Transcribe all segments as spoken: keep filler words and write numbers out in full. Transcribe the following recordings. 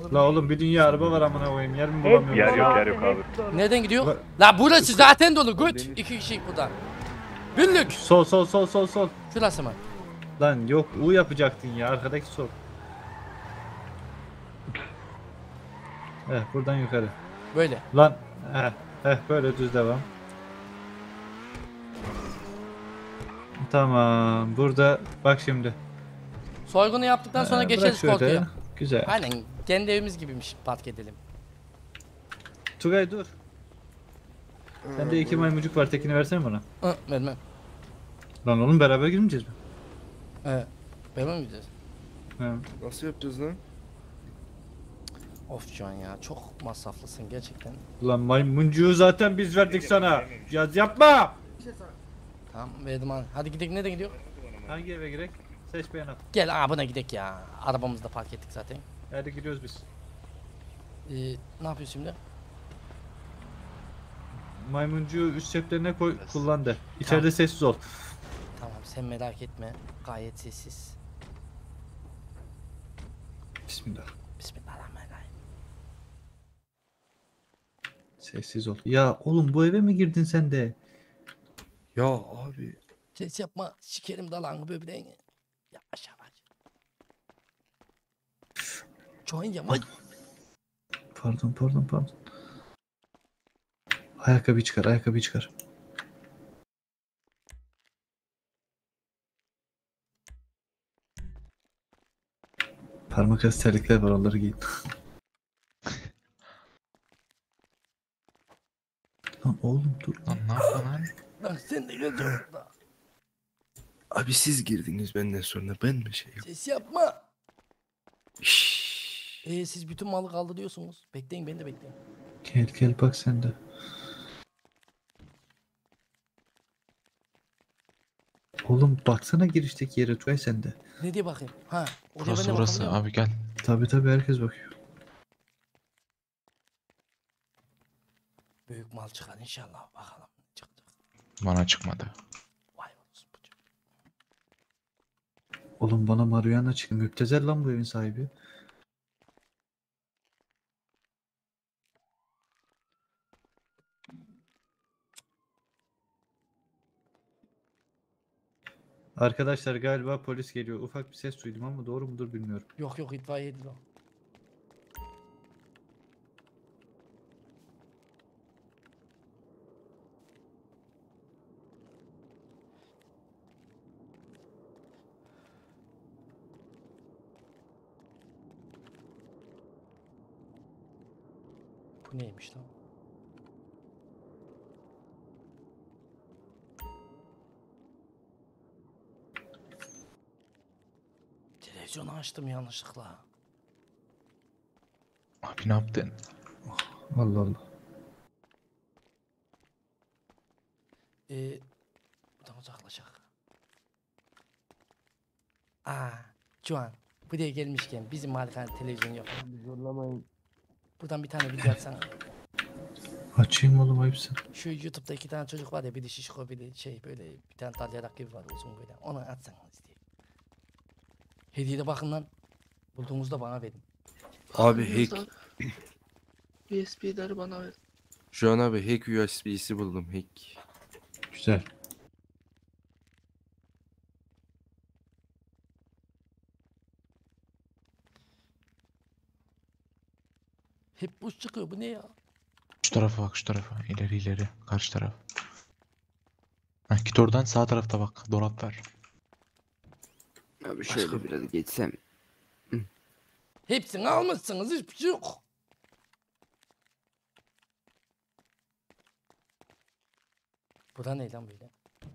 La oğlum bir dünya araba var amına koyayım. Yer mi Hep bulamıyorum? Yer dolu yok, abi, yer yok hep abi. dolu. Nereden gidiyor? La- La burası zaten dolu güt. İki kişilik burada. Büllük. Sol sol sol sol sol. Şurası mı? Lan yok U yapacaktın ya arkadaki sol. Eh buradan yukarı. Böyle. Lan eh eh böyle düz devam. Tamam burada bak şimdi. Soygunu yaptıktan sonra Eh, bırak geçeriz şöyle. korkuya. Güzel. Aynen kendi evimiz gibiymiş park edelim. Tugay dur. Sende iki maymucuk var tekini versene bana. Hı, vermem. Lan oğlum beraber girmeyeceğiz mi? Evet. Vermem mi gideceğiz? He. Nasıl yapacağız lan? Of Can ya çok masraflısın gerçekten. Lan maymuncuğu zaten biz verdik sana. Yaz yapma. Tamam verdim abi. Hadi gidelim nereden gidiyor? Hangi eve girek? Seç beğen at. Gel aa buna gidelim ya. Arabamızı da park ettik zaten. Hadi gidiyoruz biz. Ee, ne yapıyorsun şimdi? Maymuncuğu üst ceplerine koy kullan de. İçeride sessiz ol. Tamam sen merak etme. Gayet sessiz. Bismillah. Bismillahirrahmanirrahim. Sessiz ol. Ya oğlum bu eve mi girdin sen de? Ya abi. Ses yapma. Sikerim dalağını böbreğini. Yavaş yavaş. Çok yavaş. Pardon pardon pardon. Ayakkabı çıkar ayakkabı çıkar. Parmak arası terlikler var onları giyin. Lan oğlum dur. Lan ne yapıyorsun lan? Lan sen de geleceksin burada. Abi siz girdiniz benden sonra ben mi şey yapayım? Ses yapma. Şşş. Ee, siz bütün malı kaldırıyorsunuz. Bekleyin beni de bekleyin. Gel gel bak sen de. Oğlum baksana girişteki yere Tugay sen de. Ne diye bakayım? Ha. Oraya Burası ben de burası bakabiliyor muyum? abi gel. Tabi tabi herkes bakıyor. Büyük mal çıkar inşallah. Bakalım. Çıktı. Bana çıkmadı. Vay olsun bu çocuk. Oğlum bana Mariana çıktı. Müptezel lan bu evin sahibi. Arkadaşlar galiba polis geliyor. Ufak bir ses duydum ama doğru mudur bilmiyorum. Yok yok itfaiye değil o. Bu neymiş lan? Televizyonu açtım yanlışlıkla. Abi ne yaptın? Allah Allah. Ee, buradan uzaklaşak. Aa, şu an buraya gelmişken bizim malikane televizyon yok. Zorlamayın. Buradan bir tane video atsana. Açayım oğlum ayıpsın. Şu YouTube'da iki tane çocuk var ya, biri şişko biri şey böyle bir tane dalyarak gibi var uzun böyle. Onu atsana isteyeyim. Hediye de bakın lan. Bulduğunuzda bana verin. Abi hack. U S B'leri bana ver. Şu an abi hack U S B'si buldum hack. Güzel. Hep boş çıkıyor, bu ne ya? Şu tarafa bak şu tarafa. İleri ileri. Karşı taraf. Heh, git oradan sağ tarafta bak. Dolap var. Abi şöyle biraz geçsem. Hepsini almışsınız, hiçbir şey yok. Bu da ne lan böyle?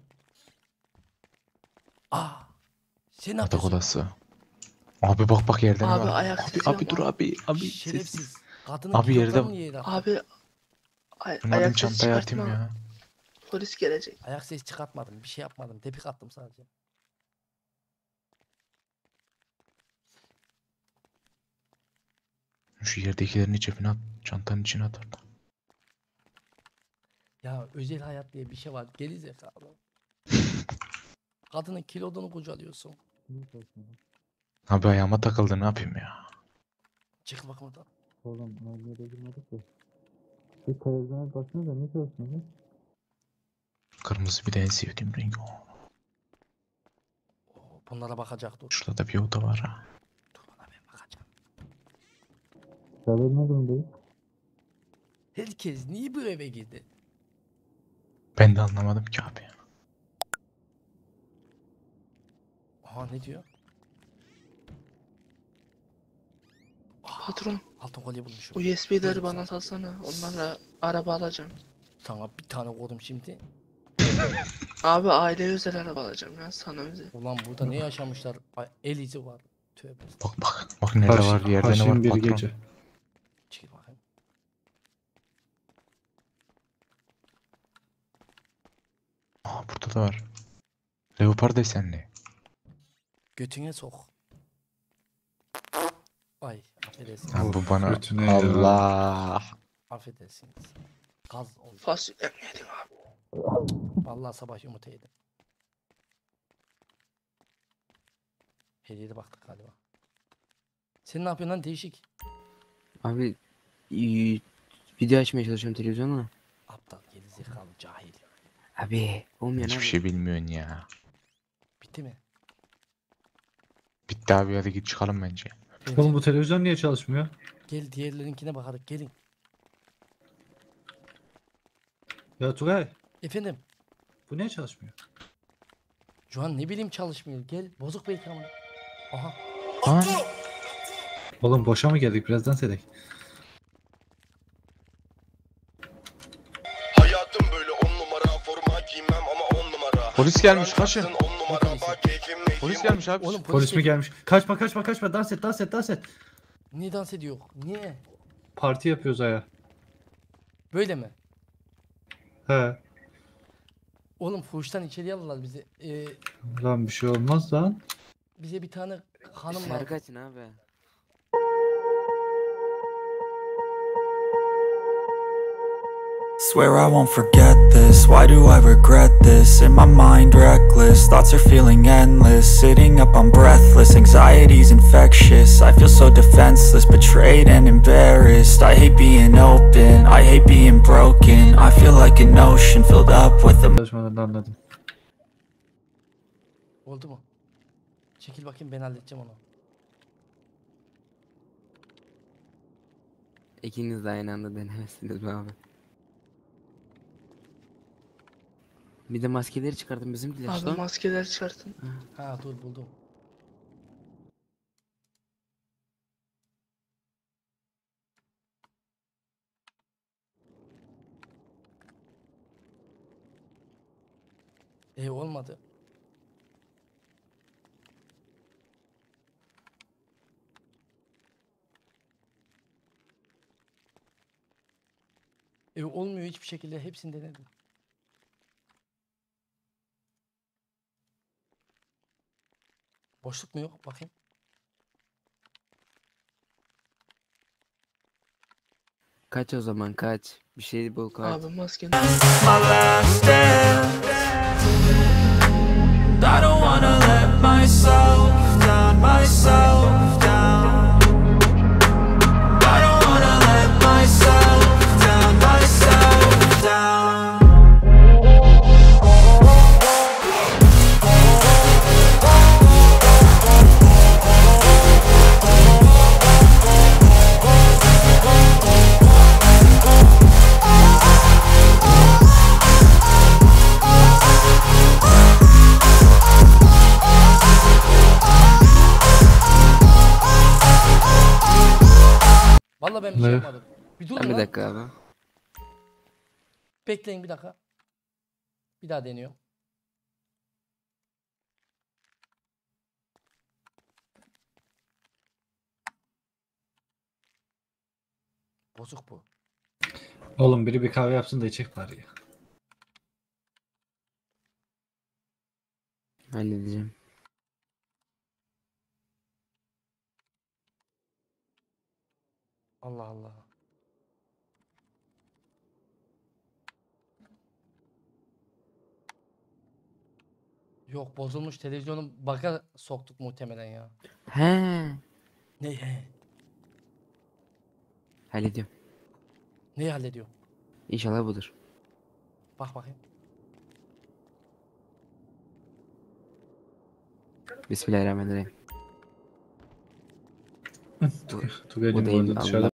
Aa! Sen ne Yatak yapıyorsun? odası. Abi bak bak yerde ne Abi, var? ayak Abi, sesi abi yok dur abi. Abi sessiz. Şerefsiz. Kadının Abi yerde- kilotlarını niye yere attın? Abi ay Bunların ayak sesi çantaya çıkartma. atayım ya. Polis gelecek. Ayak sesi çıkartmadım, bir şey yapmadım. Tepik attım sadece. Şu yerdekilerin cebine at. Çantanın içine at orada. Ya özel hayat diye bir şey var. Geri zekalı. Kadının kilodunu kucalıyorsun. Abi ayağıma takıldı ne yapayım ya. Çıkıl bakın oradan. Oğlum öyle de girmedik ki. Bir televizyona baksanıza ne çalışmıyor? Kırmızı bir de en sevdiğim renk o. Oo, bunlara bakacak dur. Şurada da bir oda var ha. Dur bana ben bakacağım. Server ne durumdayız? Herkes niye bu eve girdi? Ben de anlamadım ki abi. Aha ne diyor? Patron Altın kolye bulmuşum. U S B'leri Buyurun bana sen. salsana. Onlarla araba alacağım. Sana bir tane koydum şimdi. Abi aile özel araba alacağım ya sana özel. Ulan burada ne yaşamışlar? Ay, el izi var. Tövbe. Bak bak. Bak nerede Haş- var yerde ne Haşin var bir patron. gece. Çekil bakayım. Aa burada da var. Leopar desenli. Götüne sok. Ay affedersiniz. Ha, bu Of, bana götüne ya. Allah. Affedersiniz. Gaz oldu. Fasulye mi yedim abi? Vallahi sabah yumurta yedim. Hediyede baktık galiba. Sen ne yapıyorsun lan değişik? Abi y- video açmaya çalışıyorum televizyona. Aptal gerizekalı cahil. Abi olmuyor Hiçbir abi. şey bilmiyorsun ya. Bitti mi? Bitti abi hadi git çıkalım bence. Bence Oğlum bu televizyon niye çalışmıyor? gel diğerlerinkine bakarız gelin. Ya Tugay Efendim bu niye çalışmıyor? şu an ne bileyim çalışmıyor. Gel bozuk belki ama. Aha Aa, Oğlum boşa mı geldik birazdan sedek? Hayatım böyle on numara forma giymem ama on numara. polis gelmiş kaçın. On numara bak keyfim neyim. Polis gelmiş abi. oğlum polis, Polis mi geliyor. gelmiş? Kaçma kaçma kaçma dans et dans et dans et. Niye dans ediyor? Niye? Parti yapıyoruz aya. Böyle mi? He. Oğlum fuhuştan içeriye alırlar bizi. Ee, Lan bir şey olmaz lan. bize bir tane hanım var. Şarkı açın abi. Swear I won't forget this, why do I regret this? In my mind reckless, thoughts are feeling endless. Sitting up I'm breathless, anxiety's infectious. I feel so defenseless, betrayed and embarrassed. I hate being open, I hate being broken. I feel like an ocean filled up with a Çalışmadan anladım. Oldu mu? Çekil bakayım ben halledeceğim onu. İkiniz de aynı anda denemezsiniz mi abi? Bir de maskeleri çıkartın bizimkiler. Abi Şuradan. maskeler çıkartın. Ha dur buldum. E olmadı. E olmuyor hiçbir şekilde hepsini denedim. Boşluk mu yok? Bakayım. Kaç o zaman kaç. Bir şey bul kaç. Abi maskenin. my last dance. I don't wanna let myself down, myself down. I don't wanna let myself down, myself down. Vallahi ben bir şey Ne? yapmadım. Bir durun Ben bir lan. dakika abi. Bekleyin bir dakika. Bir daha deniyorum. Bozuk bu. Oğlum biri bir kahve yapsın da içecek bari ya. Halledeceğim. Allah Allah. Yok bozulmuş televizyonu bug'a soktuk muhtemelen ya. He. Ne he? Hallediyorum. Neyi hallediyor? İnşallah budur. Bak bakayım. Bismillahirrahmanirrahim. Tugay'cım bu Odayım arada dışarıda